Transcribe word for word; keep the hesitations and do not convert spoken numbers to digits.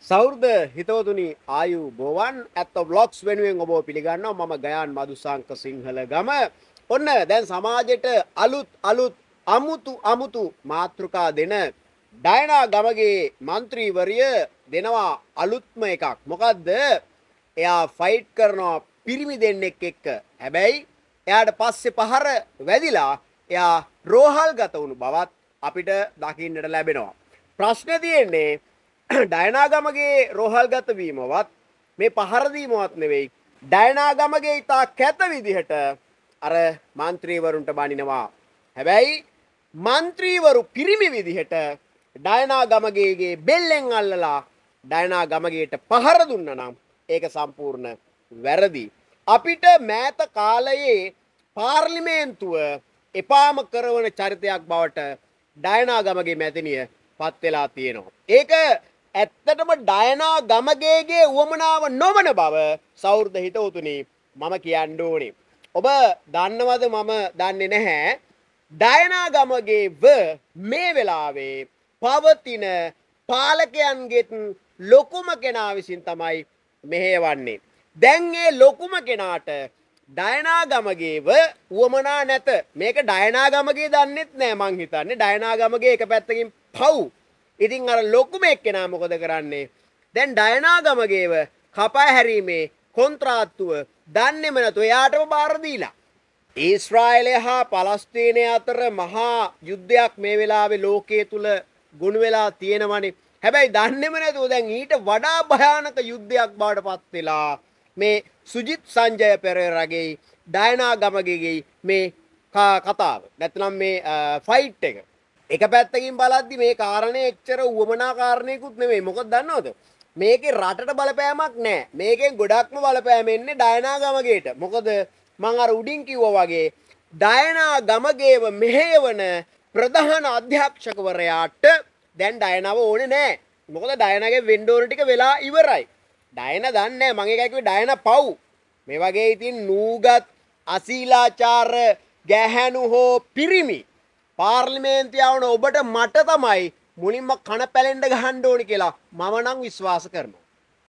සෞර්ද හිතවතුනි ආයු බෝවන් ඇත්ත ව්ලොග්ස් වෙනුවෙන් ඔබ පිළිගන්නවා මම ගයාන් මදුසංක සිංහල ගම. ඔන්න දැන් සමාජයට අලුත් අලුත් අමුතු අමුතු මාතෘකා දෙන ඩයනා ගමගේ മന്ത്രിවරිය දෙනවා අලුත්ම එකක්. මොකද්ද? එයා ෆයිට් කරනවා පිරිමි දෙන්නෙක් එක්ක. හැබැයි එයාට පස්සේ පහර වැදිලා එයා රෝහල්ගත වුණු බවත් අපිට දකින්නට ලැබෙනවා. ප්‍රශ්නේ තියෙන්නේ ඩයනා ගමගේ රෝහල්ගත වීමවත් මේ පහර දීමවත් නෙවෙයි. ඩයනා ගමගේ ඉතා කැත විදිහට අර മന്ത്രിවරුන්ට බනිනවා. හැබැයි മന്ത്രിවරු පිරිමි විදිහට ඩයනා ගමගේගේ බෙල්ලෙන් අල්ලලා ඩයනා ගමගේට පහර දුන්නා නම් ඒක සම්පූර්ණ වැරදි. අපිට මෑත කාලයේ පාර්ලිමේන්තුව එපාම කරවන චරිතයක් බවට ඩයනා ගමගේ මැතිනිය පත් වෙලා තියෙනවා. ඒක ඇත්තටම ඩයනා ගමගේගේ උවමනාව නොවන බව සෞර්ද හිතවතුනි මම කියන්න ඕනේ. ඔබ දන්නවද මම දන්නේ නැහැ. ඩයනා ගමගේව මේ වෙලාවේ පවතින පාලකයන්ගෙත් ලොකුම කෙනා විසින් තමයි මෙහෙයවන්නේ. දැන් ඒ ලොකුම කෙනාට ඩයනා ගමගේව උවමනා නැත. මේක ඩයනා ගමගේ දන්නෙත් නෑ මං හිතන්නේ. ඩයනා ගමගේ එක පැත්තකින් පව්. ඉතින් අර ලොකුම එක්කෙනා මොකද කරන්නේ? දැන් ඩයනා ගමගේව කපා හැරීමේ කොන්ත්‍රාත්තුව දන්නේම නැතුව එයාටම බාර දීලා. ඊශ්‍රායලය හා පලස්තීනය අතර මහා යුද්ධයක් මේ වෙලාවේ ලෝකයේ තුල ගොනු වෙලා තියෙනවනේ. හැබැයි දන්නේම නැතුව දැන් ඊට වඩා භයානක යුද්ධයක් බවට පත් වෙලා මේ සුජිත් සංජය පෙරේරාගේ ඩයනා ගමගේගේ මේ කතාව. නැත්නම් මේ ෆයිට් එක. එක පැත්තකින් බලද්දි මේ කාරණේ එච්චර උවමනා කාරණේකුත් නෙමෙයි. මොකද දන්නවද? මේකේ රටට බලපෑමක් නැහැ. මේකෙන් ගොඩක්ම බලපෑම එන්නේ ඩයනා ගමගේට. මොකද මං අර උඩින් කිව්වා වගේ ඩයනා ගමගේව මෙහෙයවන ප්‍රධාන අධ්‍යක්ෂකවරයාට දැන් ඩයනාව ඕනේ නැහැ. මොකද ඩයනාගේ වෙන්න ඕන ටික වෙලා ඉවරයි. ඩයනා දන්නේ නැහැ මං එකයි කිව්වේ ඩයනා පව්. මේ වගේ ඉතින් නූගත් අශීලාචාර ගැහැණු හෝ පිරිමි පාර්ලිමේන්තුව යවන ඔබට මට තමයි මුලින්ම කන පැලෙන්න ගහන්න ඕනි කියලා මම නම් විශ්වාස කරනවා.